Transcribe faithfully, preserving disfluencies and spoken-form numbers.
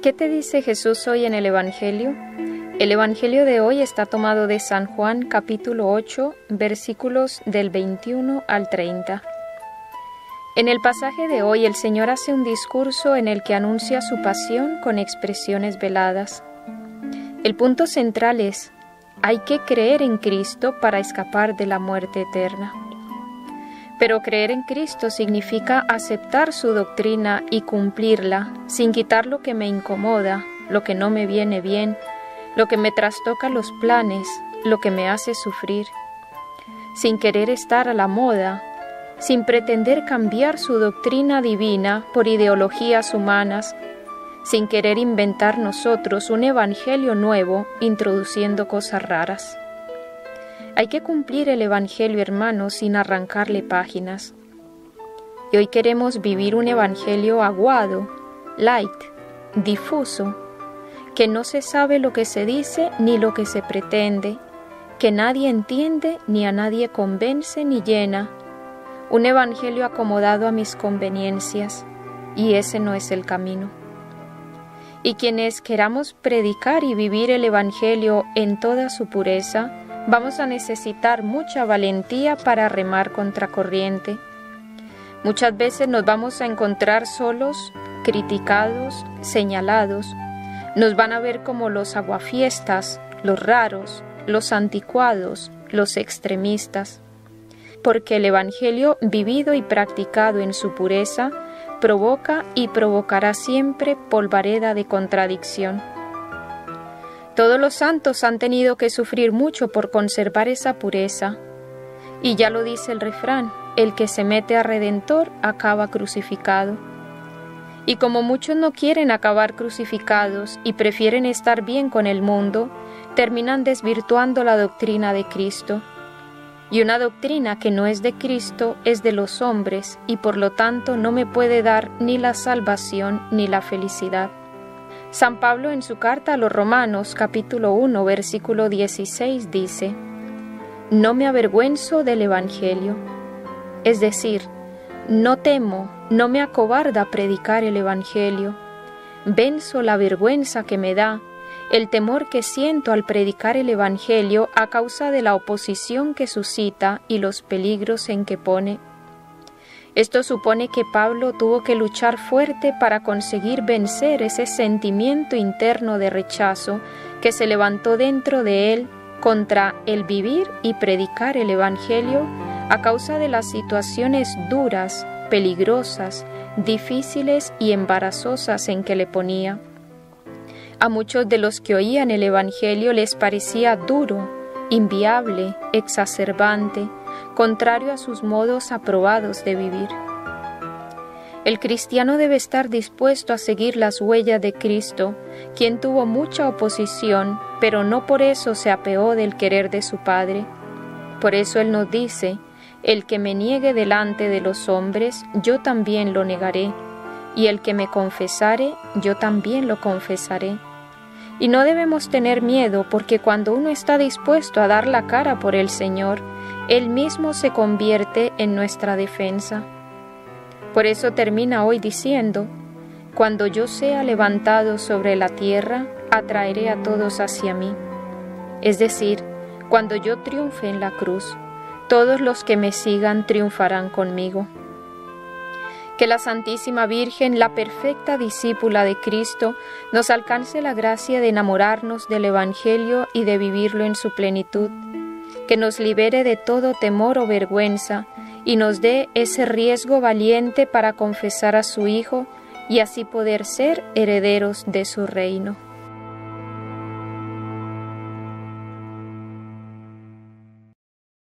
¿Qué te dice Jesús hoy en el Evangelio? El Evangelio de hoy está tomado de San Juan capítulo ocho, versículos del veintiuno al treinta. En el pasaje de hoy el Señor hace un discurso en el que anuncia su pasión con expresiones veladas. El punto central es: hay que creer en Cristo para escapar de la muerte eterna. Pero creer en Cristo significa aceptar su doctrina y cumplirla, sin quitar lo que me incomoda, lo que no me viene bien, lo que me trastoca los planes, lo que me hace sufrir, sin querer estar a la moda, sin pretender cambiar su doctrina divina por ideologías humanas, sin querer inventar nosotros un evangelio nuevo introduciendo cosas raras. Hay que cumplir el evangelio, hermanos, sin arrancarle páginas. Y hoy queremos vivir un evangelio aguado, light, difuso, que no se sabe lo que se dice ni lo que se pretende, que nadie entiende ni a nadie convence ni llena. Un evangelio acomodado a mis conveniencias, y ese no es el camino. Y quienes queramos predicar y vivir el evangelio en toda su pureza, vamos a necesitar mucha valentía para remar contracorriente. Muchas veces nos vamos a encontrar solos, criticados, señalados. Nos van a ver como los aguafiestas, los raros, los anticuados, los extremistas. Porque el evangelio vivido y practicado en su pureza provoca y provocará siempre polvareda de contradicción. Todos los santos han tenido que sufrir mucho por conservar esa pureza. Y ya lo dice el refrán: el que se mete a Redentor acaba crucificado. Y como muchos no quieren acabar crucificados y prefieren estar bien con el mundo, terminan desvirtuando la doctrina de Cristo. Y una doctrina que no es de Cristo es de los hombres, y por lo tanto no me puede dar ni la salvación ni la felicidad. San Pablo en su carta a los Romanos, capítulo uno, versículo dieciséis, dice: «No me avergüenzo del Evangelio». Es decir, no temo, no me acobarda predicar el Evangelio. Venzo la vergüenza que me da, el temor que siento al predicar el Evangelio a causa de la oposición que suscita y los peligros en que pone. Esto supone que Pablo tuvo que luchar fuerte para conseguir vencer ese sentimiento interno de rechazo que se levantó dentro de él contra el vivir y predicar el Evangelio a causa de las situaciones duras, peligrosas, difíciles y embarazosas en que le ponía. A muchos de los que oían el Evangelio les parecía duro, inviable, exacerbante, contrario a sus modos aprobados de vivir. El cristiano debe estar dispuesto a seguir las huellas de Cristo, quien tuvo mucha oposición, pero no por eso se apeó del querer de su Padre. Por eso Él nos dice: «El que me niegue delante de los hombres, yo también lo negaré, y el que me confesare, yo también lo confesaré». Y no debemos tener miedo, porque cuando uno está dispuesto a dar la cara por el Señor, Él mismo se convierte en nuestra defensa. Por eso termina hoy diciendo: «Cuando yo sea levantado sobre la tierra, atraeré a todos hacia mí». Es decir, cuando yo triunfe en la cruz, todos los que me sigan triunfarán conmigo. Que la Santísima Virgen, la perfecta discípula de Cristo, nos alcance la gracia de enamorarnos del Evangelio y de vivirlo en su plenitud, que nos libere de todo temor o vergüenza y nos dé ese riesgo valiente para confesar a su Hijo y así poder ser herederos de su reino.